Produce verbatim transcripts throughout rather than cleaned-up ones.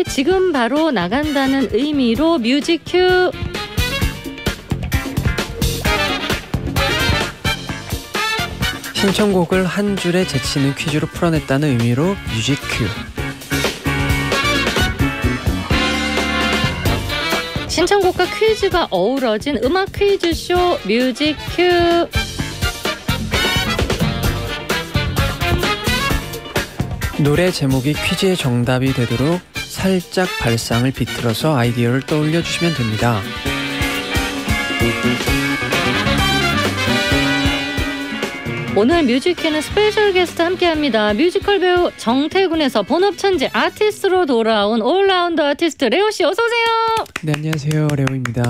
지금 바로 나간다는 의미로 뮤직 큐. 신청곡을 한 줄에 제치는 퀴즈로 풀어냈다는 의미로 뮤직 큐. 신청곡과 퀴즈가 어우러진 음악 퀴즈쇼 뮤직 큐. 노래 제목이 퀴즈의 정답이 되도록 살짝 발상을 비틀어서 아이디어를 떠올려 주시면 됩니다. 오늘 뮤직큐는 스페셜 게스트 함께합니다. 뮤지컬 배우 정태군에서 본업 천재 아티스트로 돌아온 올라운더 아티스트 레오 씨, 어서 오세요. 네, 안녕하세요, 레오입니다.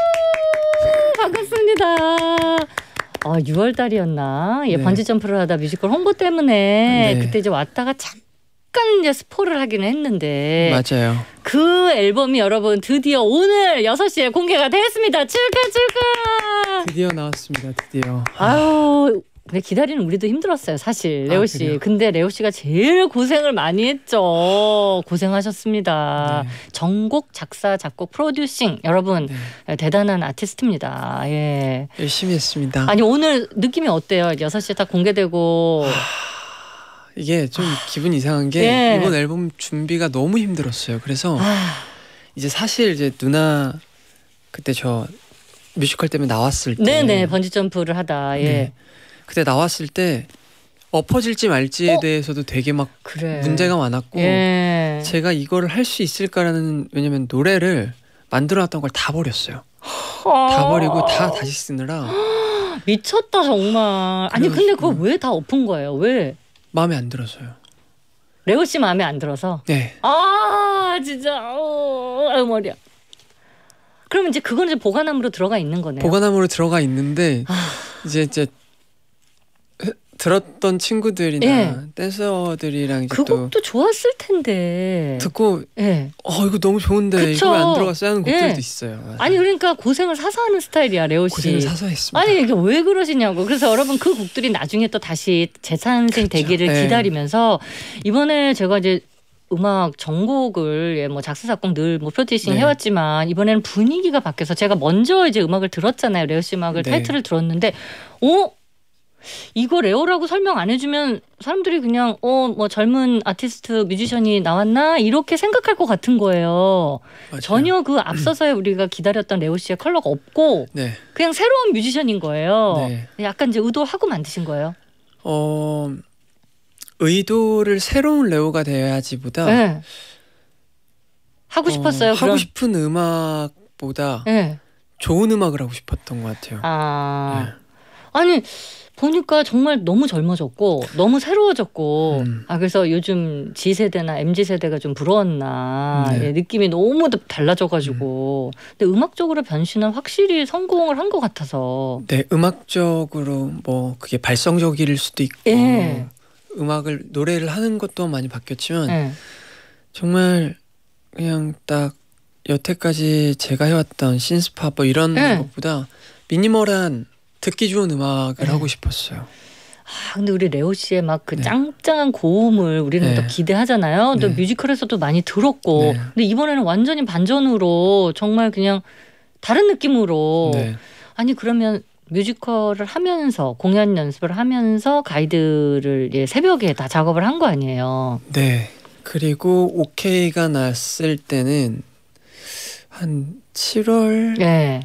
반갑습니다. 아, 유월 달이었나? 예, 네. 번지 점프를 하다 뮤지컬 홍보 때문에 네. 그때 이제 왔다가 잠깐 이제 스포를 하기는 했는데 맞아요. 그 앨범이 여러분 드디어 오늘 여섯 시에 공개가 됐습니다. 축하 축하. 드디어 나왔습니다. 드디어. 아유. 근데 기다리는 우리도 힘들었어요, 사실. 레오 씨. 그래요? 근데 레오 씨가 제일 고생을 많이 했죠. 고생하셨습니다. 네. 전곡, 작사, 작곡, 프로듀싱. 여러분 네. 대단한 아티스트입니다. 예. 열심히 했습니다. 아니 오늘 느낌이 어때요? 여섯 시에 다 공개되고. 이게 좀 기분 이상한 게 예. 이번 앨범 준비가 너무 힘들었어요. 그래서 아, 이제 사실 이제 누나 그때 저 뮤지컬 때문에 나왔을 때 네네, 번지 점프를 하다. 예. 네. 그때 나왔을 때 엎어질지 말지에 어? 대해서도 되게 막 그래. 문제가 많았고 예. 제가 이거를 할 수 있을까라는, 왜냐면 노래를 만들어놨던 걸 다 버렸어요. 아. 다 버리고 다 다시 쓰느라 미쳤다 정말. 아니 그래가지고- 근데 그거 왜 다 엎은 거예요? 왜? 마음에 안 들어서요. 레오 씨 마음에 안 들어서. 네. 아 진짜 어, 아유 머리야. 그러면 이제 그거는 이제 보관함으로 들어가 있는 거네요. 보관함으로 들어가 있는데 아. 이제 이제 들었던 친구들이나 예. 댄서들이랑 이제 그 또 곡도 좋았을 텐데. 듣고 예. 어 이거 너무 좋은데 그쵸. 이거 왜 안 들어갔어요 하는 곡들도 예. 있어요. 맞아요. 아니 그러니까 고생을 사서 하는 스타일이야 레오 씨. 고생을 사서 했습니다. 아니 이게 왜 그러시냐고. 그래서 여러분 그 곡들이 나중에 또 다시 재탄생 되기를 네. 기다리면서 이번에 제가 이제 음악 전곡을 예, 뭐 작사 작곡 늘 뭐 프로듀싱 네. 해왔지만 이번에는 분위기가 바뀌어서 제가 먼저 이제 음악을 들었잖아요. 레오 씨 음악을 네. 타이틀을 들었는데 어 이거 레오라고 설명 안 해주면 사람들이 그냥 어 뭐 젊은 아티스트 뮤지션이 나왔나 이렇게 생각할 것 같은 거예요. 맞아요. 전혀 그 앞서서의 우리가 기다렸던 레오 씨의 컬러가 없고 네. 그냥 새로운 뮤지션인 거예요. 네. 약간 이제 의도하고 만드신 거예요. 어 의도를 새로운 레오가 돼야지보다 네. 하고 싶었어요. 어, 그럼. 하고 싶은 음악보다 네. 좋은 음악을 하고 싶었던 것 같아요. 아 네. 아니 보니까 정말 너무 젊어졌고 너무 새로워졌고 음. 아 그래서 요즘 G세대나 엠지세대가 좀 부러웠나 네. 예, 느낌이 너무 달라져가지고 음. 근데 음악적으로 변신은 확실히 성공을 한 것 같아서 네, 음악적으로 뭐 그게 발성적일 수도 있고 예. 음악을 노래를 하는 것도 많이 바뀌었지만 예. 정말 그냥 딱 여태까지 제가 해왔던 신스팝 뭐 이런 네. 것보다 미니멀한 듣기 좋은 음악을 네. 하고 싶었어요. 아 근데 우리 레오 씨의 막 그 네. 짱짱한 고음을 우리는 네. 또 기대하잖아요. 또 네. 뮤지컬에서도 많이 들었고 네. 근데 이번에는 완전히 반전으로 정말 그냥 다른 느낌으로 네. 아니 그러면 뮤지컬을 하면서 공연 연습을 하면서 가이드를 예, 새벽에 다 작업을 한 거 아니에요. 네. 그리고 오케이가 났을 때는 한 칠월 네.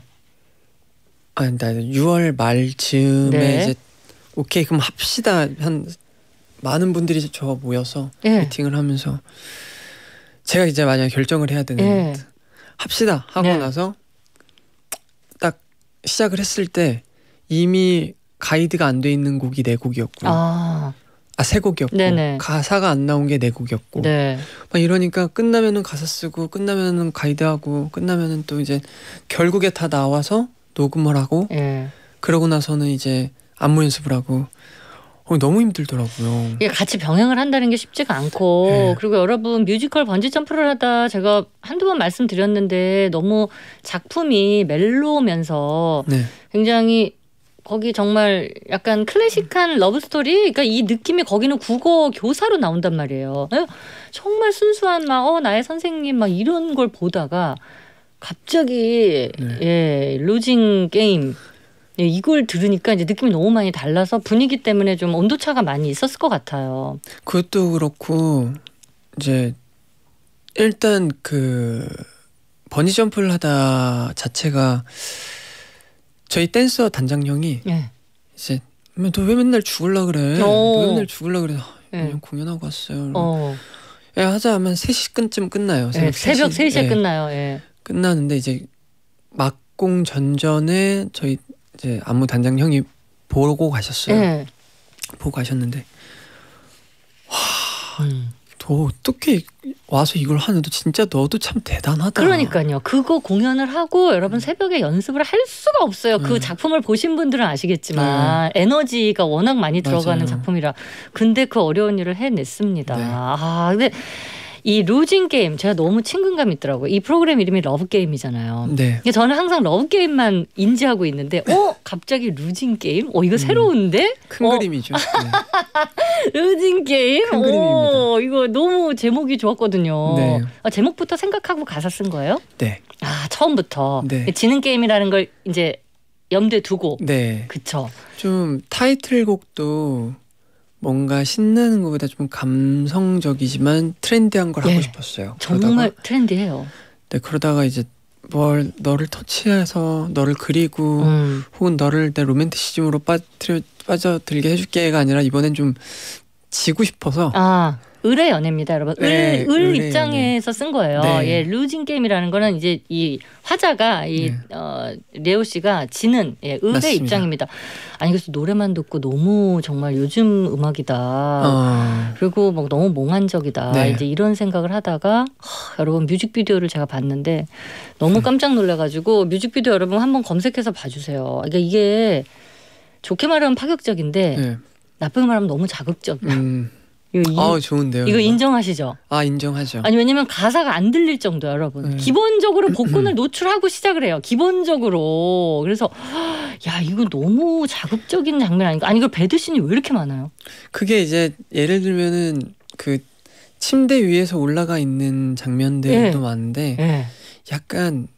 아니 나 유월 말쯤에 네. 이제 오케이 그럼 합시다 한 많은 분들이 저 모여서 네. 미팅을 하면서 제가 이제 만약 결정을 해야 되는 네. 합시다 하고 네. 나서 딱 시작을 했을 때 이미 가이드가 안 돼 있는 곡이 네 곡이었고 아, 아 세 곡이었고 네네. 가사가 안 나온 게 네 곡이었고 네. 막 이러니까 끝나면은 가사 쓰고 끝나면은 가이드하고 끝나면은 또 이제 결국에 다 나와서 녹음을 하고 예. 그러고 나서는 이제 안무 연습을 하고 어, 너무 힘들더라고요. 이게 같이 병행을 한다는 게 쉽지가 않고 네. 그리고 여러분 뮤지컬 번지 점프를 하다 제가 한두 번 말씀드렸는데 너무 작품이 멜로면서 네, 굉장히 거기 정말 약간 클래식한 러브 스토리. 그러니까 이 느낌이 거기는 국어 교사로 나온단 말이에요. 에? 정말 순수한 막 어 나의 선생님 막 이런 걸 보다가 갑자기 네. 예 루징 게임 예, 이걸 들으니까 이제 느낌이 너무 많이 달라서 분위기 때문에 좀 온도차가 많이 있었을 것 같아요. 그것도 그렇고 이제 일단 그 버니 점프를 하다 자체가 저희 댄서 단장형이 예. 이제 너 왜 맨날 죽을라 그래? 너 왜 맨날 죽을라 그래? 예. 그냥 공연하고 왔어요. 어. 예, 하자 하면 세 시쯤 끝나요. 새벽, 예, 새벽 세 시에 예. 끝나요. 예. 끝나는데 이제 막공 전전에 저희 이제 안무 단장 형이 보고 가셨어요. 예. 보고 가셨는데 와, 음. 너 어떻게 와서 이걸 하는? 너 진짜 너도 참 대단하다. 그러니까요. 그거 공연을 하고 여러분 새벽에 연습을 할 수가 없어요. 그 네. 작품을 보신 분들은 아시겠지만 에너지가 워낙 많이 들어가는 맞아요. 작품이라. 근데 그 어려운 일을 해냈습니다. 네. 아 근데 이 루징 게임 제가 너무 친근감 있더라고요. 이 프로그램 이름이 러브 게임이잖아요. 네. 저는 항상 러브 게임만 인지하고 있는데 어 갑자기 루징 게임? 어 이거 음. 새로운데? 큰 어, 그림이죠. 네. 루징 게임? 큰 오, 이거 너무 제목이 좋았거든요. 네. 아, 제목부터 생각하고 가사 쓴 거예요? 네. 아 처음부터 네. 지는 게임이라는 걸 이제 염두에 두고. 네. 그쵸. 좀 타이틀곡도 뭔가 신나는 것보다 좀 감성적이지만 트렌디한 걸 예. 하고 싶었어요. 정말 그러다가, 트렌디해요. 네, 그러다가 이제 뭘 너를 터치해서 너를 그리고 음. 혹은 너를 내 로맨티시즘으로 빠뜨려 빠져들게 해줄게가 아니라 이번엔 좀 지고 싶어서 아 을의 연애입니다, 여러분. 네, 을, 을 을의 입장에서 쓴 거예요. 네. 예, 루징 게임이라는 거는 이제 이 화자가 이 네. 어, 레오 씨가 지는 예, 을의 맞습니다. 입장입니다. 아니 그래서 노래만 듣고 너무 정말 요즘 음악이다. 어, 그리고 막 너무 몽환적이다. 네. 이제 이런 생각을 하다가 하, 여러분 뮤직비디오를 제가 봤는데 너무 깜짝 놀라가지고 뮤직비디오 여러분 한번 검색해서 봐주세요. 그러니까 이게 좋게 말하면 파격적인데 네. 나쁘게 말하면 너무 자극적이야. 음, 이거, 이, 아 좋은데요. 이거 이거? 인정하시죠? 아 인정하죠. 아니 왜냐면 가사가 안 들릴 정도야 여러분. 네. 기본적으로 복근을 노출하고 시작을 해요. 기본적으로. 그래서 야 이거 너무 자극적인 장면 아닌가. 아니 이거 배드신이 왜 이렇게 많아요? 그게 이제 예를 들면은 그 침대 위에서 올라가 있는 장면들도 네. 많은데 예. 약간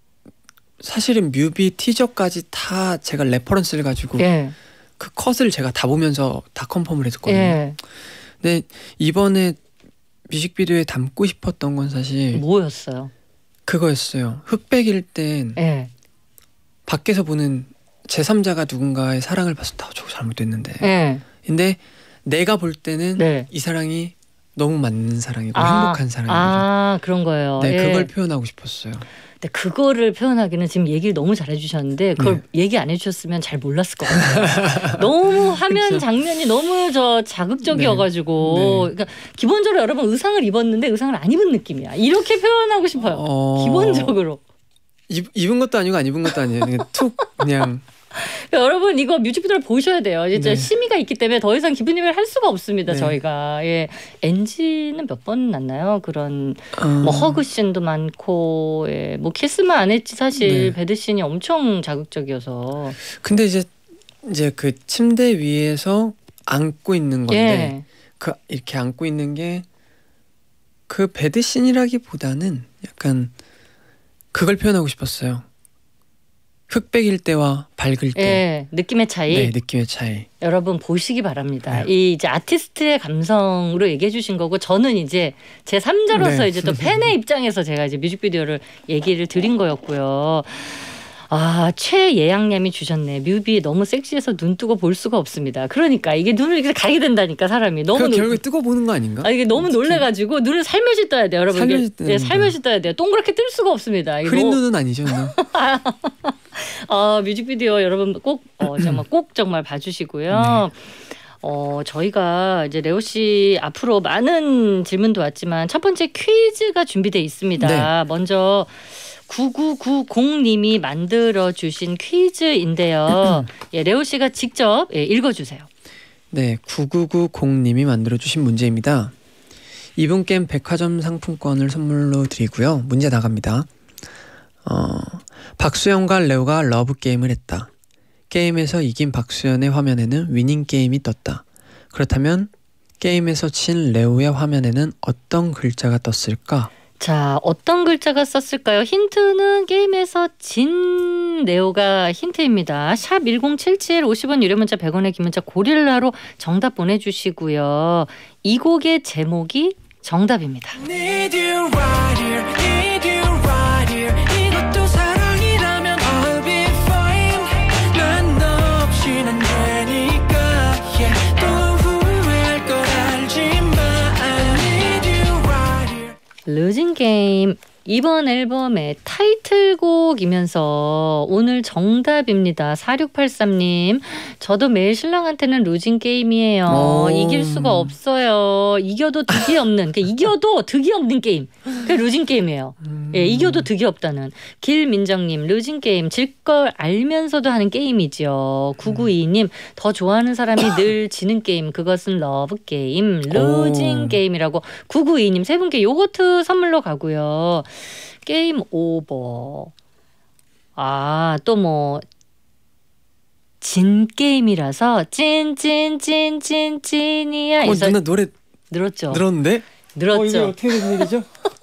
사실은 뮤비 티저까지 다 제가 레퍼런스를 가지고 예. 그 컷을 제가 다 보면서 다 컨펌을 했었거든요. 예. 근데 이번에 뮤직비디오에 담고 싶었던 건 사실 뭐였어요? 그거였어요. 흑백일 땐 예. 밖에서 보는 제삼자가 누군가의 사랑을 봤을 때 아, 저거 잘못됐는데 예. 근데 내가 볼 때는 네. 이 사랑이 너무 맞는 사랑이고 아, 행복한 사랑이고 아 그런 거예요. 네, 예. 그걸 표현하고 싶었어요. 근데 그거를 표현하기는 지금 얘기를 너무 잘해주셨는데 그걸 네. 얘기 안 해주셨으면 잘 몰랐을 것 같아요. 너무 화면 그쵸. 장면이 너무 저 자극적이어가지고 네. 그러니까 기본적으로 여러분 의상을 입었는데 의상을 안 입은 느낌이야. 이렇게 표현하고 싶어요. 어... 기본적으로. 입, 입은 것도 아니고 안 입은 것도 아니에요. 그냥 툭 그냥 그러니까 여러분 이거 뮤직비디오를 보셔야 돼요. 진짜 네. 심의가 있기 때문에 더 이상 기분이별 할 수가 없습니다. 네. 저희가 예 엔지는 몇 번 났나요? 그런 어... 뭐 허그 씬도 많고 예, 뭐 키스만 안 했지 사실 네. 배드 씬이 엄청 자극적이어서 근데 이제 이제 그 침대 위에서 안고 있는 건데 예. 그 이렇게 안고 있는 게 그 배드씬이라기보다는 약간 그걸 표현하고 싶었어요. 흑백일 때와 밝을 때 예, 느낌의 차이 네, 느낌의 차이. 여러분 보시기 바랍니다. 네. 이 이제 아티스트의 감성으로 얘기해 주신 거고 저는 이제 제 삼자로서 네. 이제 또 팬의 입장에서 제가 이제 뮤직비디오를 얘기를 드린 거였고요. 아 최예양님이 주셨네. 뮤비 너무 섹시해서 눈 뜨고 볼 수가 없습니다. 그러니까 이게 눈을 이렇게 가게 된다니까 사람이 너무 그 놀- 결국에 뜨고 보는 거 아닌가? 아 이게 너무 특히 놀래가지고 눈을 살며시 떠야 돼요, 여러분. 살며시 이게, 뜨는 네, 거다. 살며시 떠야 돼요. 동그랗게 뜰 수가 없습니다. 이게 흐린 너무- 눈은 아니죠, 너? 아 뮤직비디오 여러분 꼭 어, 정말 꼭 정말 봐주시고요. 네. 어 저희가 이제 레오 씨 앞으로 많은 질문도 왔지만 첫 번째 퀴즈가 준비돼 있습니다. 네. 먼저 구구구공님이 만들어 주신 퀴즈인데요. 예, 레오 씨가 직접 예, 읽어주세요. 네, 구구구공님이 만들어주신 문제입니다. 이분께 백화점 상품권을 선물로 드리고요. 문제 나갑니다. 어, 박수영과 레오가 러브게임을 했다. 게임에서 이긴 박수연의 화면에는 위닝 게임이 떴다. 그렇다면 게임에서 진 레오의 화면에는 어떤 글자가 떴을까? 자, 어떤 글자가 썼을까요? 힌트는 게임에서 진 레오가 힌트입니다. 샵 일공칠칠 오십 원 유료 문자 백 원의 긴 문자 고릴라로 정답 보내주시고요. 이 곡의 제목이 정답입니다. 루징 게임 이번 앨범의 타이틀곡이면서 오늘 정답입니다. 사육팔삼 님. 저도 매일 신랑한테는 루징 게임이에요. 오. 이길 수가 없어요. 이겨도 득이 없는. 그러니까 이겨도 득이 없는 게임. 그게 루징 게임이에요. 음. 예, 이겨도 득이 없다는. 길민정님. 루징 게임. 질 걸 알면서도 하는 게임이죠. 구구이이 님. 더 좋아하는 사람이 늘 지는 게임. 그것은 러브 게임. 루징 오. 게임이라고. 구구이이 님. 세 분께 요거트 선물로 가고요. 게임 오버. 아, 또 뭐 진 게임이라서 찐찐찐찐 찐이야. 어, 누나 노래 늘었죠. 늘었는데? 늘었죠. 어, 이게 어떻게 된 일이죠?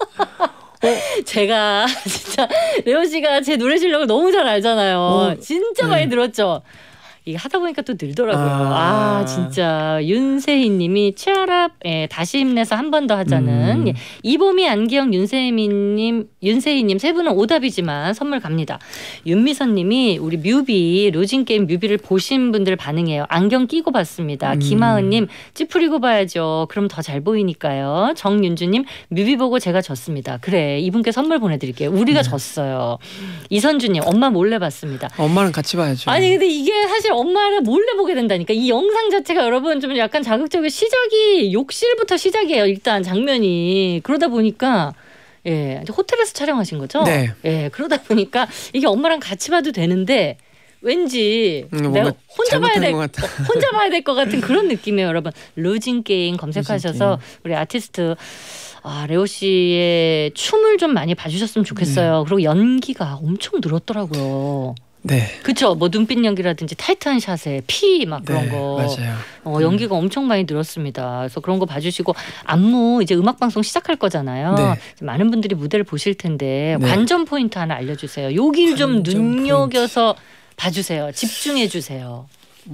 제가 진짜 레오 씨가 제 노래 실력을 너무 잘 알잖아요. 어, 진짜 네. 많이 늘었죠. 이게 하다 보니까 또 늘더라고요. 아, 아, 진짜 윤세희님이 치아랍 예, 다시 힘내서 한 번 더 하자는 음. 예, 이봄이 안기영 윤세희님 윤세희님 세 분은 오답이지만 선물 갑니다. 윤미선님이 우리 뮤비 로징 게임 뮤비를 보신 분들 반응해요. 안경 끼고 봤습니다. 음. 김하은님 찌푸리고 봐야죠. 그럼 더 잘 보이니까요. 정윤주님 뮤비 보고 제가 졌습니다. 그래 이분께 선물 보내드릴게요. 우리가 네. 졌어요. 이선주님 엄마 몰래 봤습니다. 엄마랑 같이 봐야죠. 아니 근데 이게 사실 엄마를 몰래 보게 된다니까. 이 영상 자체가 여러분 좀 약간 자극적인 시작이 욕실부터 시작이에요. 일단 장면이. 그러다 보니까 예 호텔에서 촬영하신 거죠? 네. 예 그러다 보니까 이게 엄마랑 같이 봐도 되는데 왠지 음, 내가 뭔가 혼자 봐야 잘못한 될 것 같아. 혼자 봐야 될 것 같은 그런 느낌이에요, 여러분. 루징 게임 검색하셔서 우리 아티스트 아, 레오 씨의 춤을 좀 많이 봐주셨으면 좋겠어요. 네. 그리고 연기가 엄청 늘었더라고요. 네. 그렇죠. 뭐 눈빛 연기라든지 타이트한 샷에 피 막 그런 네, 거. 맞아요. 어, 연기가 음. 엄청 많이 늘었습니다. 그래서 그런 거 봐주시고 안무 이제 음악 방송 시작할 거잖아요. 네. 많은 분들이 무대를 보실 텐데 네. 관전 포인트 하나 알려주세요. 여길 좀 관전 눈여겨서 봐주세요. 집중해 주세요.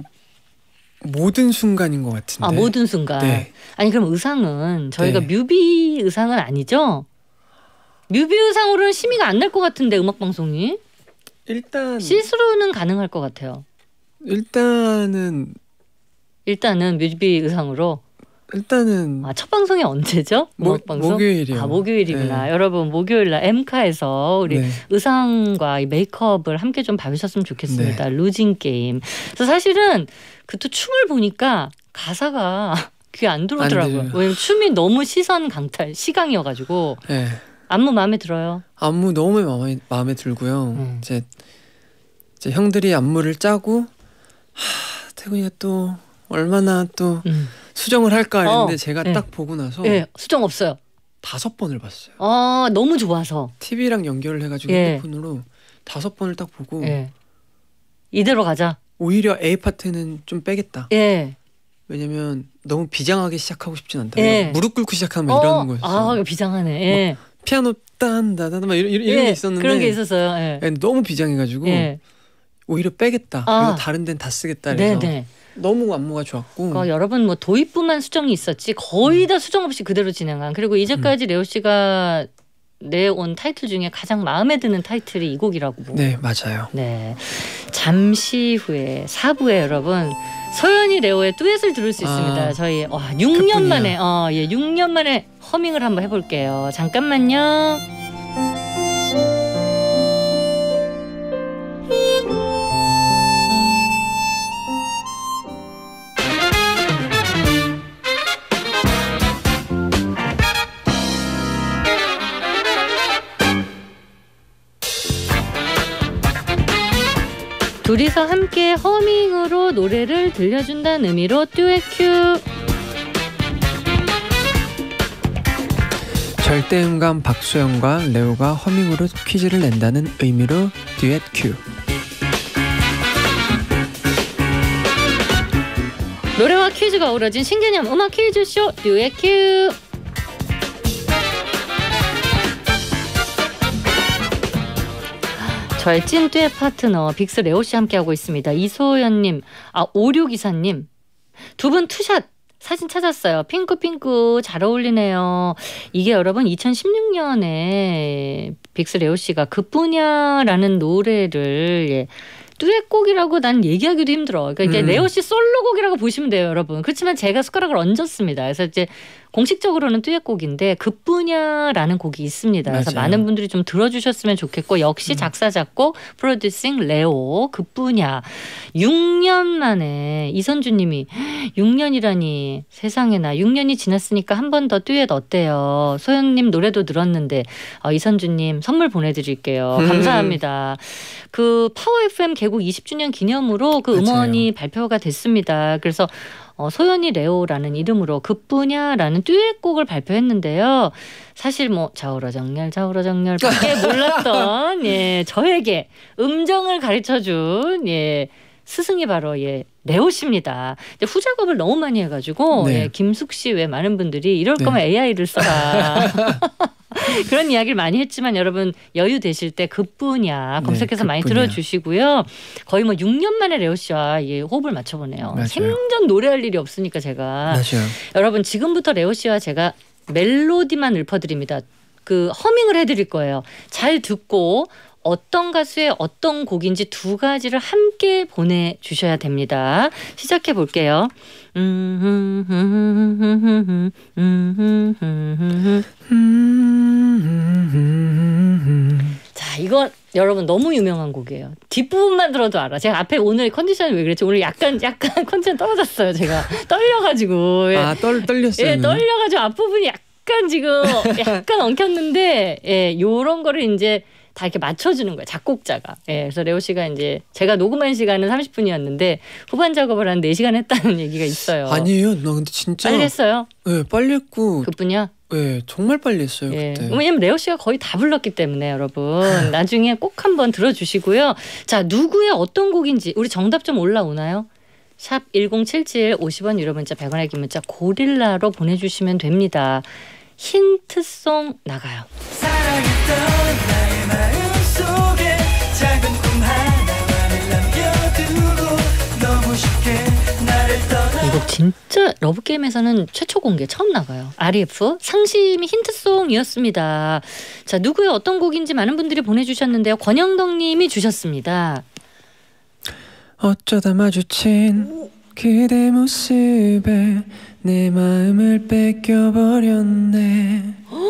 모든 순간인 것 같은데. 아 모든 순간. 네. 아니 그럼 의상은 저희가 네. 뮤비 의상은 아니죠? 뮤비 의상으로는 심의가 안 날 것 같은데 음악 방송이 일단 시스루는 가능할 것 같아요. 일단은 일단은 뮤비 의상으로. 일단은 아, 첫 방송이 언제죠? 모, 음악 방송? 목요일이요. 아 목요일이구나. 네. 여러분 목요일날 엠카에서 우리 네. 의상과 이 메이크업을 함께 좀 봐주셨으면 좋겠습니다. 네. 루징 게임. 그래서 사실은 그 또 춤을 보니까 가사가 귀에 안 들어오더라고요. 안 왜냐면 춤이 너무 시선 강탈 시강이어가지고. 네. 안무 마음에 들어요? 안무 너무 마음에 마음에 들고요. 음. 이제 이제 형들이 안무를 짜고 하, 태군이가 또 얼마나 또 음. 수정을 할까 했는데 어, 제가 네. 딱 보고 나서 네, 수정 없어요. 다섯 번을 봤어요. 아 너무 좋아서. 티비랑 연결을 해가지고 예. 핸드폰으로 다섯 번을 딱 보고 예. 이대로 가자. 오히려 A 파트는 좀 빼겠다. 예. 왜냐면 너무 비장하게 시작하고 싶진 않다. 예. 무릎 꿇고 시작하면 어, 이러는 거였어요. 아 비장하네. 예. 피아노 딴다다다 막 이런, 이런 예, 게 있었는데 그런 게 있었어요. 예. 예, 너무 비장해가지고 예. 오히려 빼겠다. 아. 그리고 다른 데는 다 쓰겠다. 그래서 네네. 너무 안무가 좋았고. 그러니까 여러분 뭐 도입부만 수정이 있었지 거의 다 수정 없이 그대로 진행한. 그리고 이제까지 레오 씨가 내온 타이틀 중에 가장 마음에 드는 타이틀이 이 곡이라고. 네 맞아요. 네. 잠시 후에 사 부에 여러분 소연이 레오의 듀엣을 들을 수 있습니다. 아, 저희 와, 육 년 그뿐이야. 만에 어, 예, 육 년 만에 허밍을 한번 해볼게요. 잠깐만요. 둘이서 함께 허밍으로 노래를 들려준다는 의미로 듀엣 큐. 절대음감 박수영과 레오가 허밍으로 퀴즈를 낸다는 의미로 듀엣 큐. 노래와 퀴즈가 어우러진 신개념 음악 퀴즈쇼 듀엣 큐. 저의 찐 듀엣 파트너 빅스 레오씨 함께하고 있습니다. 이소연님, 아 오육이사님 두 분 투샷 사진 찾았어요. 핑크핑크 잘 어울리네요. 이게 여러분 이천십육 년에 빅스 레오씨가 그뿐이야라는 노래를 예, 듀엣곡이라고 난 얘기하기도 힘들어. 그러니까 이게 음. 레오씨 솔로곡이라고 보시면 돼요, 여러분. 그렇지만 제가 숟가락을 얹었습니다. 그래서 이제 공식적으로는 듀엣곡인데 그뿐이야라는 곡이 있습니다. 그래서 맞아요. 많은 분들이 좀 들어주셨으면 좋겠고 역시 작사 작곡 프로듀싱 레오 그뿐이야. 육 년 만에 이선주님이 육 년이라니 세상에나 육 년이 지났으니까 한 번 더 듀엣 어때요? 소연님 노래도 들었는데 어, 이선주님 선물 보내드릴게요. 음. 감사합니다. 그 파워 에프엠 개국 이십 주년 기념으로 그 음원이 맞아요. 발표가 됐습니다. 그래서 어, 소연이 레오라는 이름으로 그뿐이야라는 듀엣곡을 발표했는데요. 사실 뭐 좌우로 정렬 좌우로 정렬밖에 몰랐던 예 저에게 음정을 가르쳐준 예 스승이 바로 예 레오 씨입니다. 후작업을 너무 많이 해가지고 네. 예, 김숙 씨 외 많은 분들이 이럴 네. 거면 에이아이를 써라. 그런 이야기를 많이 했지만 여러분 여유 되실 때 그뿐이야 검색해서 네, 많이 들어주시고요. 거의 뭐 육 년 만에 레오 씨와 예, 호흡을 맞춰보네요. 맞아요. 생전 노래할 일이 없으니까 제가 맞아요. 여러분 지금부터 레오 씨와 제가 멜로디만 읊어드립니다. 그 허밍을 해드릴 거예요. 잘 듣고 어떤 가수의 어떤 곡인지 두 가지를 함께 보내주셔야 됩니다. 시작해 볼게요. 자, 이건 여러분 너무 유명한 곡이에요. 뒷부분만 들어도 알아. 제가 앞에 오늘 컨디션이 왜 그랬지? 오늘 약간 약간 컨디션 떨어졌어요. 제가 떨려가지고. 아, 떨 떨렸어요. 예, 떨려가지고 앞부분이 약간 지금 약간 엉켰는데, 예, 요런 거를 이제 다 이렇게 맞춰주는 거예요. 작곡자가. 예, 그래서 레오 씨가 이제 제가 녹음한 시간은 삼십 분이었는데 후반 작업을 한 네 시간 했다는 얘기가 있어요. 아니에요. 나 근데 진짜 빨리 했어요. 네, 빨리 했고. 그뿐이야. 네, 정말 빨리 했어요. 예. 그때. 왜냐면 레오 씨가 거의 다 불렀기 때문에 여러분 나중에 꼭 한번 들어주시고요. 자, 누구의 어떤 곡인지 우리 정답 좀 올라오나요? 샵 일공칠칠 오십 원 유료 문자 백 원의 긴 문자 고릴라로 보내주시면 됩니다. 힌트송 나가요. 사랑했던 나의 마음속에 작은 꿈 하나만을 남겨두고 너무 쉽게 나를 떠나. 이 곡 진짜 러브게임에서는 최초 공개 처음 나가요. 알이에프 상심이 힌트송이었습니다. 자, 누구의 어떤 곡인지 많은 분들이 보내주셨는데요. 권영덕 님이 주셨습니다. 어쩌다 마주친 그대 모습에 내 마음을 뺏겨버렸네.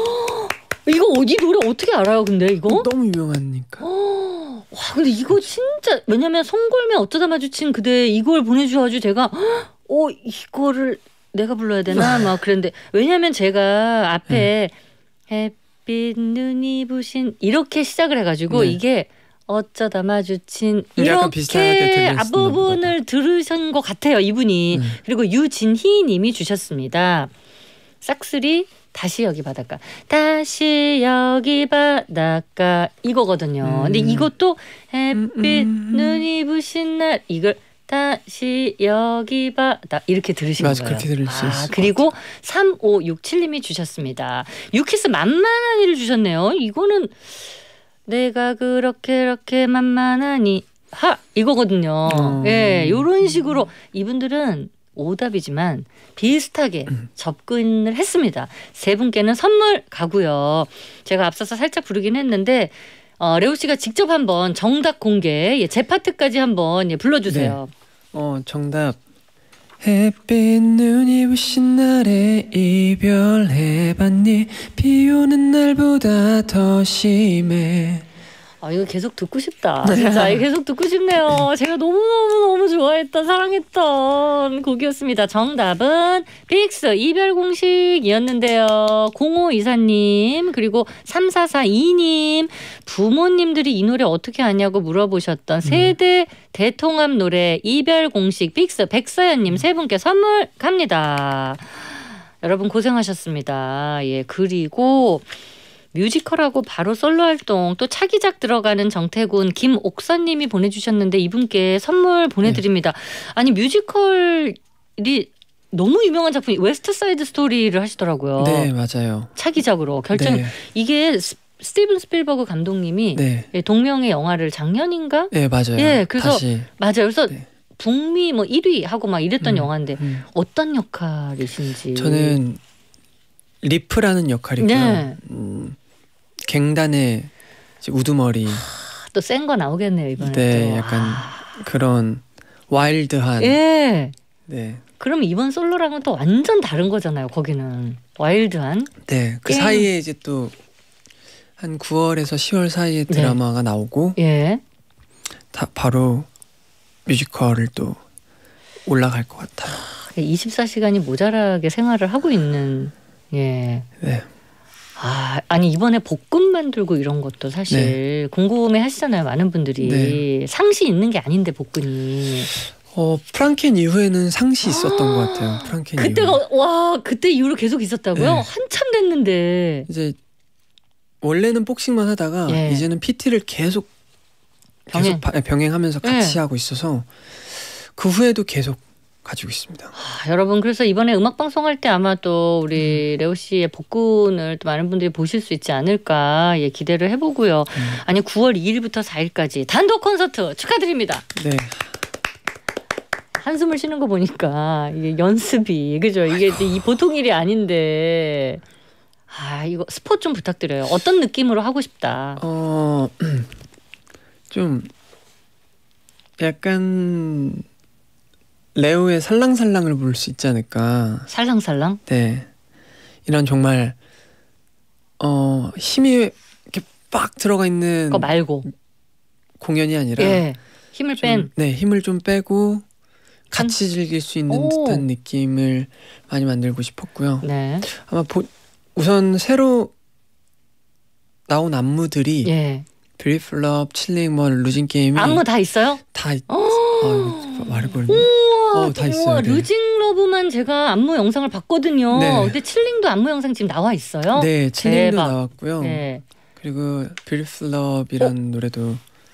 이거 어디 노래 어떻게 알아요? 근데 이거 너무 유명하니까. 와, 근데 이거 진짜 왜냐면 송골매 어쩌다 마주친 그대 이걸 보내주셔가지고 제가 어 이거를 내가 불러야 되나 막 그랬는데 왜냐면 제가 앞에 네. 햇빛 눈이 부신 이렇게 시작을 해가지고 네. 이게 어쩌다 마주친 이렇게 앞부분을 들으신 것 같아요. 이분이. 음. 그리고 유진희 님이 주셨습니다. 싹쓸이 다시 여기 바닷가. 다시 여기 바닷가 이거거든요. 음. 근데 이것도 햇빛 음, 음. 눈이 부신 날 이걸 다시 여기 바다 이렇게 들으시는 맞아, 거예요. 그렇게 들을 수 아, 있을 그리고 삼오육칠 님이 주셨습니다. 유키스 만만한 이를 주셨네요. 이거는 내가 그렇게 그렇게 만만하니 하 이거거든요. 음. 예, 이런 식으로 이분들은 오답이지만 비슷하게 음. 접근을 했습니다. 세 분께는 선물 가고요. 제가 앞서서 살짝 부르긴 했는데 어, 레오 씨가 직접 한번 정답 공개, 예, 제 파트까지 한번 예, 불러주세요. 네. 어, 정답. 햇빛 눈이 부신 날에 이별해봤니 비 오는 날보다 더 심해. 아, 이거 계속 듣고 싶다. 진짜 이거 계속 듣고 싶네요. 제가 너무너무너무 좋아했던 사랑했던 곡이었습니다. 정답은 빅스 이별 공식이었는데요. 공오이사 님 그리고 삼사사이 님 부모님들이 이 노래 어떻게 아냐고 물어보셨던 세대 대통합 노래 이별 공식 빅스 백서연 님 세 분께 선물 갑니다. 여러분 고생하셨습니다. 예, 그리고 뮤지컬하고 바로 솔로 활동 또 차기작 들어가는 정태군 김옥선님이 보내주셨는데 이분께 선물 보내드립니다. 네. 아니 뮤지컬 너무 유명한 작품이 웨스트 사이드 스토리를 하시더라고요. 네, 맞아요. 차기작으로 결정. 네. 이게 스, 스티븐 스필버그 감독님이 네. 예, 동명의 영화를 작년인가? 네, 맞아요. 예, 그래서 다시. 맞아요. 그래서 네. 북미 뭐 일 위 하고 막 이랬던 음, 영화인데 음. 어떤 역할이신지. 저는 리프라는 역할이고요. 네. 음, 갱단의 이제 우두머리. 또 센 거 나오겠네요 이번에. 네, 또. 약간 아. 그런 와일드한. 예. 네. 그럼 이번 솔로랑은 또 완전 다른 거잖아요. 거기는 와일드한. 네, 그 게임. 사이에 이제 또 한 구월에서 시월 사이에 드라마가 네. 나오고 예. 다 바로 뮤지컬을 또 올라갈 것 같아요. 이십사 시간이 모자라게 생활을 하고 있는. 예. 네. 아, 아니 이번에 볶음 만들고 이런 것도 사실 네. 궁금해 하시잖아요. 많은 분들이. 네. 상시 있는 게 아닌데 볶음이. 어, 프랑켄 이후에는 상시 있었던 것 같아요. 프랑켄 그때가 이후에. 와 그때 이후로 계속 있었다고요? 네. 한참 됐는데. 이제 원래는 복싱만 하다가 예. 이제는 피티를 계속 계속 병행. 바, 병행하면서 같이 예. 하고 있어서 그 후에도 계속 가지고 있습니다. 아, 여러분 그래서 이번에 음악 방송할 때 아마 또 우리 음. 레오 씨의 복근을 또 많은 분들이 보실 수 있지 않을까 예, 기대를 해보고요. 음. 아니 구월 이일부터 사일까지 단독 콘서트 축하드립니다. 네. 한숨을 쉬는 거 보니까 이게 연습이 그죠? 이게 이 보통 일이 아닌데 아 이거 스포 좀 부탁드려요. 어떤 느낌으로 하고 싶다. 어, 좀 약간 레오의 살랑살랑을 부를 수 있지 않을까. 살랑살랑? 네. 이런 정말 어 힘이 이렇게 빡 들어가 있는 거 말고 공연이 아니라 예, 힘을 좀, 뺀. 네, 힘을 좀 빼고 같이 한... 즐길 수 있는 오. 듯한 느낌을 많이 만들고 싶었고요. 네. 아마 보, 우선 새로 나온 안무들이 예. 뷰티풀럽, 칠링, 뭐 루징 게임이 안무 다 있어요? 다 있. 아, 말해버렸네. 우와, 어, 다 있어요. 네. 루징 러브만 제가 안무 영상을 봤거든요. 네. 근데 칠링도 안무 영상 지금 나와 있어요? 네, 칠링도 대박. 나왔고요. 네. 그리고 뷰티풀럽이라는 어? 노래도.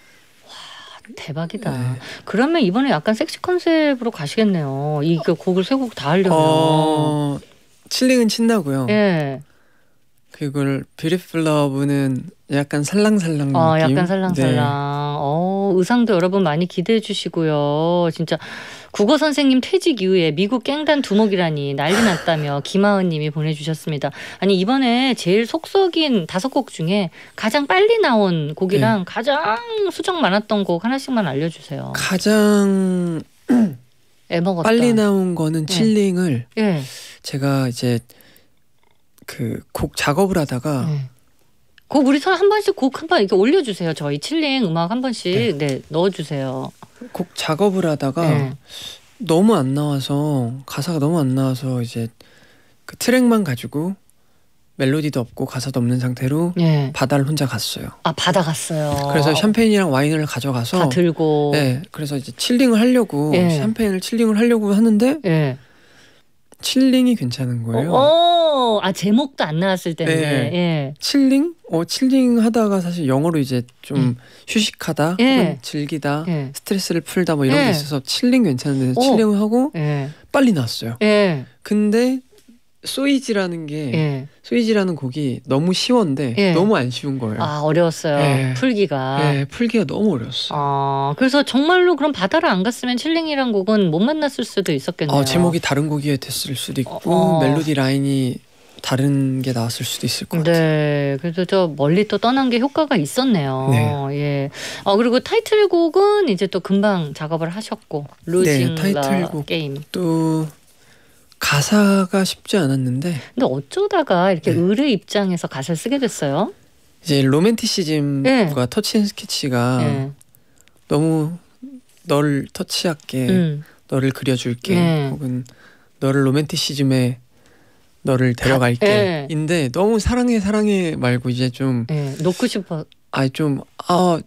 대박이다. 네. 그러면 이번에 약간 섹시 컨셉으로 가시겠네요. 이 곡을 세 곡 다 하려면. 어, 칠링은 신나고요. 예. 그걸 뷰티풀러브는 약간 살랑살랑 어, 느낌. 약간 살랑살랑. 네. 어, 의상도 여러분 많이 기대해 주시고요. 진짜 국어 선생님 퇴직 이후에 미국 깽단 두목이라니 난리 났다며 김하은 님이 보내주셨습니다. 아니 이번에 제일 속썩인 다섯 곡 중에 가장 빨리 나온 곡이랑 네. 가장 수정 많았던 곡 하나씩만 알려주세요. 가장 애먹었다. 빨리 나온 거는 칠링을 네. 네. 제가 이제 그 곡 작업을 하다가 네. 곡 우리 한 번씩 곡 한 번 이렇게 올려주세요. 저희 칠링 음악 한 번씩 네, 네 넣어주세요. 곡 작업을 하다가 네. 너무 안 나와서 가사가 너무 안 나와서 이제 그 트랙만 가지고 멜로디도 없고 가사도 없는 상태로 네. 바다를 혼자 갔어요. 아 바다 갔어요. 그래서 샴페인이랑 와인을 가져가서 다 들고. 네, 그래서 이제 칠링을 하려고 네. 샴페인을 칠링을 하려고 하는데 네. 칠링이 괜찮은 거예요. 어, 아 제목도 안 나왔을 때인데. 네. 예. 칠링? 어 칠링 하다가 사실 영어로 이제 좀 음. 휴식하다, 예. 혹은 즐기다, 예. 스트레스를 풀다 뭐 이런 예. 게 있어서 칠링 괜찮은데 오. 칠링을 하고 예. 빨리 나왔어요. 예. 근데 소이지라는 게 예. 소이지라는 곡이 너무 쉬웠는데 예. 너무 안 쉬운 거예요. 아 어려웠어요. 예. 풀기가. 네, 풀기가 너무 어려웠어요. 아 그래서 정말로 그럼 바다를 안 갔으면 칠링이란 곡은 못 만났을 수도 있었겠네요. 어, 제목이 다른 곡이 됐을 수도 있고 어, 어. 멜로디 라인이 다른 게 나왔을 수도 있을 것 같아요. 네, 그래서 저 멀리 또 떠난 게 효과가 있었네요. 네. 예. 어 그리고 타이틀곡은 이제 또 금방 작업을 하셨고 루징 네, 타이틀곡 게임 또. 가사가 쉽지 않았는데 근데 어쩌다가 이렇게 네. 의뢰 입장에서 가사를 쓰게 됐어요? 이제 로맨티시즘과 네. 터치 앤 스케치가 네. 너무 널 터치할게 음. 너를 그려줄게 네. 혹은 너를 로맨티시즘에 너를 데려갈게 네. 인데 너무 사랑해 사랑해 말고 이제 좀 네. 놓고 싶어 아이 좀 아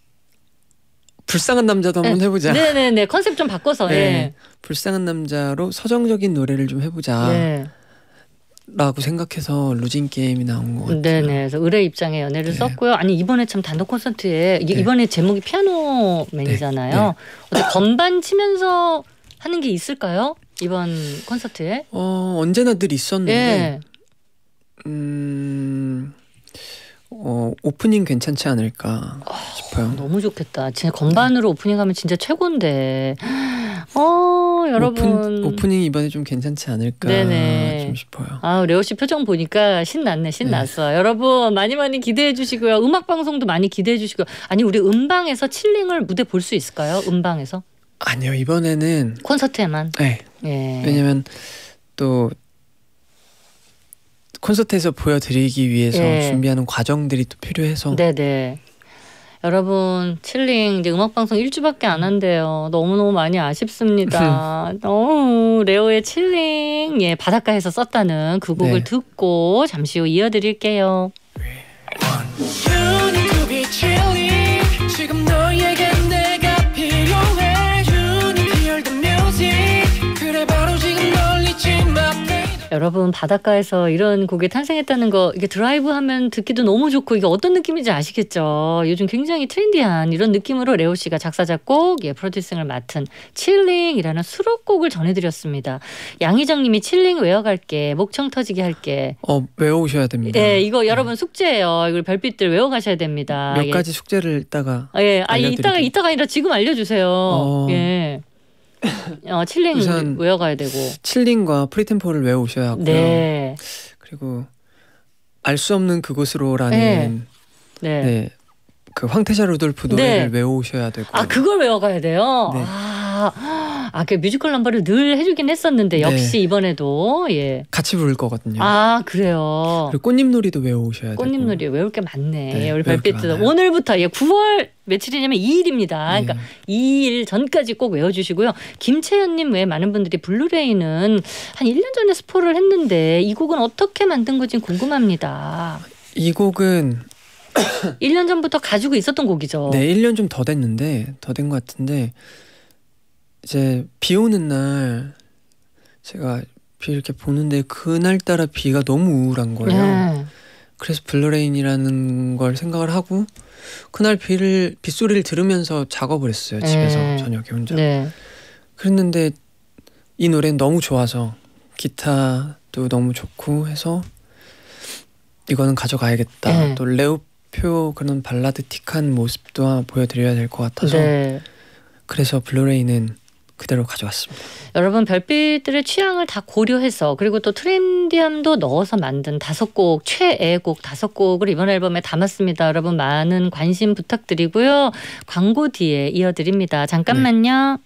불쌍한 남자도 한번 네. 해보자. 네네네 컨셉 좀 바꿔서. 네. 예. 불쌍한 남자로 서정적인 노래를 좀 해보자. 네. 라고 생각해서 루징 게임이 나온 것 같아요. 네네. 그래서 의뢰 입장의 연애를 네. 썼고요. 아니 이번에 참 단독 콘서트에 이게 네. 이번에 제목이 피아노맨이잖아요. 네. 네. 어떻게 건반 치면서 하는 게 있을까요? 이번 콘서트에? 어 언제나 늘 있었는데 예. 음 어, 오프닝 괜찮지 않을까 싶어요. 어, 너무 좋겠다. 진짜 건반으로 오프닝하면 진짜 최고인데. 어 여러분 오픈, 오프닝 이번에 좀 괜찮지 않을까 네네. 좀 싶어요. 아 레오 씨 표정 보니까 신났네 신났어. 네. 여러분 많이 많이 기대해 주시고요. 음악 방송도 많이 기대해 주시고. 아니 우리 음방에서 칠링을 무대 볼 수 있을까요? 음방에서? 아니요 이번에는 콘서트에만. 네. 예. 왜냐면 또 콘서트에서 보여드리기 위해서 예. 준비하는 과정들이 또 필요해서. 네네. 여러분 칠링 이제 음악방송 일 주밖에 안 한대요. 너무너무 많이 아쉽습니다. 너무 레오의 칠링 예 바닷가에서 썼다는 그 곡을 네. 듣고 잠시 후 이어드릴게요. 지금 너에게 내가 필요해. 그래 바로 지금 널 잊지 마. 여러분 바닷가에서 이런 곡이 탄생했다는 거 이게 드라이브 하면 듣기도 너무 좋고 이게 어떤 느낌인지 아시겠죠? 요즘 굉장히 트렌디한 이런 느낌으로 레오 씨가 작사 작곡 예 프로듀싱을 맡은 칠링이라는 수록곡을 전해드렸습니다. 양희정 님이 칠링 외워갈게 목청 터지게 할게. 어 외워오셔야 됩니다. 예 이거 여러분 숙제예요. 이걸 별빛들 외워가셔야 됩니다. 몇 예. 가지 숙제를 이따가 예, 아 이따가 이따가 아니라 지금 알려주세요. 어... 예. 어, 칠링 외워가야 되고 칠링과 프리템포를 외우셔야 하고요. 네. 그리고 알 수 없는 그곳으로라는 네. 네. 네. 그 황태자 루돌프 노래를 네. 외우셔야 되고. 아 그걸 외워가야 돼요. 네. 아, 아, 그 뮤지컬 넘버를 늘 해주긴 했었는데 역시 네. 이번에도 예 같이 부를 거거든요. 아 그래요. 그리고 꽃잎놀이도 외우셔야 꽃잎놀이 되고. 꽃잎놀이 외울 게 많네. 네, 우리 별빛들 오늘부터 예 구월 며칠이냐면 이 일입니다. 그러니까 네. 이 일 전까지 꼭 외워주시고요. 김채연님 외에 많은 분들이 블루레이는 한 일 년 전에 스포를 했는데 이 곡은 어떻게 만든 건지 궁금합니다. 이 곡은 일 년 전부터 가지고 있었던 곡이죠. 네, 일 년 좀 더 됐는데 더 된 것 같은데 이제 비 오는 날 제가 비 이렇게 보는데 그날따라 비가 너무 우울한 거예요. 네. 그래서 블루레인이라는 걸 생각을 하고 그날 비를 빗소리를 들으면서 작업을 했어요. 집에서 네. 저녁에 혼자. 네. 그랬는데 이 노래는 너무 좋아서 기타도 너무 좋고 해서 이거는 가져가야겠다. 네. 또 레오표 그런 발라드틱한 모습도 보여드려야 될 것 같아서 네. 그래서 블루레인은 그대로 가져왔습니다. 여러분 별빛들의 취향을 다 고려해서 그리고 또 트렌디함도 넣어서 만든 다섯 곡 최애곡 다섯 곡을 이번 앨범에 담았습니다. 여러분 많은 관심 부탁드리고요. 광고 뒤에 이어드립니다. 잠깐만요.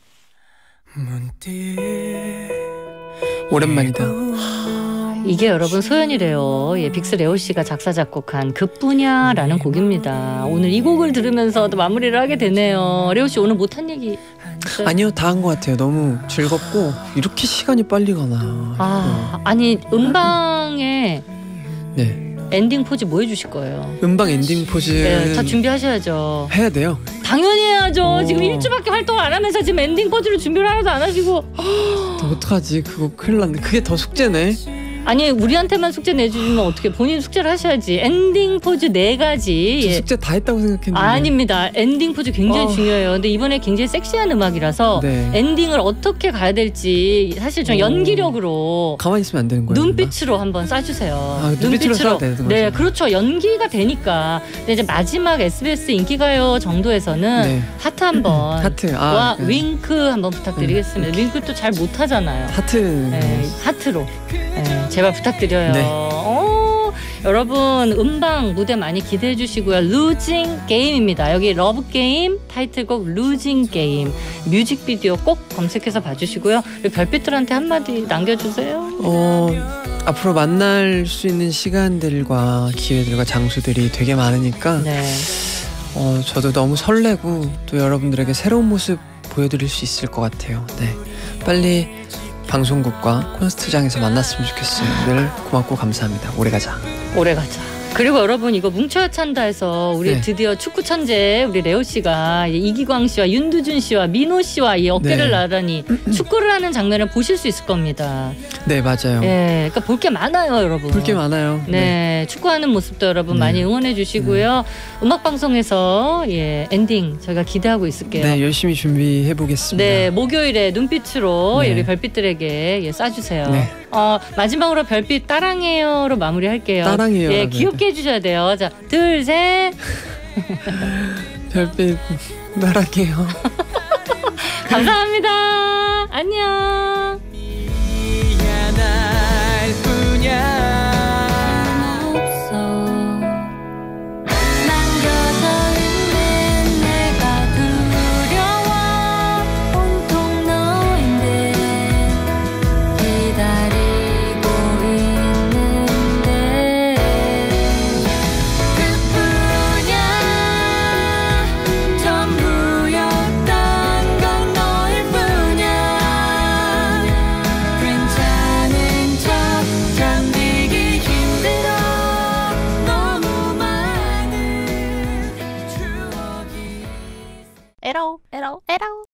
네. 오랜만이다. 이게 여러분 소연이래요. 예, 빅스 레오 씨가 작사 작곡한 급분야라는 곡입니다. 오늘 이 곡을 들으면서 마무리를 하게 되네요. 레오 씨 오늘 못한 얘기 있어요? 아니요, 다 한 것 같아요. 너무 즐겁고 이렇게 시간이 빨리 가나. 아, 아니 음방에 네. 엔딩 포즈 뭐 해주실 거예요? 음방 엔딩 포즈 네, 다 준비하셔야죠. 해야 돼요. 당연히 해야죠. 오. 지금 일주밖에 활동을 안 하면서 지금 엔딩 포즈를 준비를 하나도 안 하시고. 어떡하지? 그거 큰일 났네. 그게 더 숙제네. 아니 우리한테만 숙제 내주시면 어떻게 본인 숙제를 하셔야지. 엔딩 포즈 네 가지. 저 숙제 다 했다고 생각했는데. 아닙니다. 엔딩 포즈 굉장히 어. 중요해요. 근데 이번에 굉장히 섹시한 음악이라서 네. 엔딩을 어떻게 가야 될지 사실 좀 연기력으로 가만히 있으면 안 되는 거예요. 눈빛으로 누나? 한번 쏴주세요. 아, 눈빛으로 쏴야 되는 거죠. 네, 그렇죠. 연기가 되니까. 근데 이제 마지막 에스비에스 인기가요 정도에서는 네. 하트 한번 하트. 아, 와 네. 윙크 한번 부탁드리겠습니다. 음. 윙크 또 잘 못하잖아요. 하트. 네, 하트로. 네, 제발 부탁드려요. 네. 오, 여러분 음방 무대 많이 기대해 주시고요. 루징 게임입니다. 여기 러브 게임 타이틀곡 루징 게임 뮤직비디오 꼭 검색해서 봐주시고요. 별빛들한테 한마디 남겨주세요. 어, 앞으로 만날 수 있는 시간들과 기회들과 장소들이 되게 많으니까 네. 어, 저도 너무 설레고 또 여러분들에게 새로운 모습 보여드릴 수 있을 것 같아요. 네, 빨리 방송국과 콘서트장에서 만났으면 좋겠어요. 늘 고맙고 감사합니다. 오래 가자. 오래 가자. 그리고 여러분 이거 뭉쳐야 찬다에서 우리 네. 드디어 축구 천재 우리 레오 씨가 이기광 씨와 윤두준 씨와 민호 씨와 이 어깨를 네. 나란히 축구를 하는 장면을 보실 수 있을 겁니다. 네 맞아요. 네, 그러니까 볼 게 많아요, 여러분. 볼 게 많아요. 네, 네. 축구하는 모습도 여러분 네. 많이 응원해 주시고요. 네. 음악 방송에서 예 엔딩 저희가 기대하고 있을게요. 네, 열심히 준비해 보겠습니다. 네, 목요일에 눈빛으로 네. 우리 별빛들에게 예, 쏴주세요. 네. 어 마지막으로 별빛 따랑해요로 마무리할게요. 따랑해요. 예, 귀엽게 해주셔야 돼요. 자, 둘, 셋. 별빛 따랑해요. 감사합니다. 안녕. 에러 에러 에러